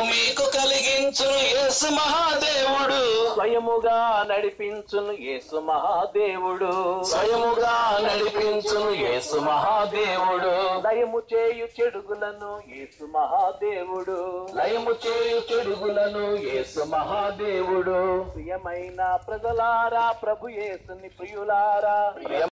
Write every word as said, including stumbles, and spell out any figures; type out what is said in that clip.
మీకు కలిగించును యేసు మహాదేవుడు స్వయముగా నడిపించును యేసు మహాదేవుడు స్వయముగా నడిపించును యేసు మహాదేవుడు లయము చేయు చెడుగులను యేసు మహాదేవుడు లయము చేయు చెడుగులను యేసు మహాదేవుడు ప్రియమైన ప్రజలారా ప్రభు యేసుని ప్రియులారా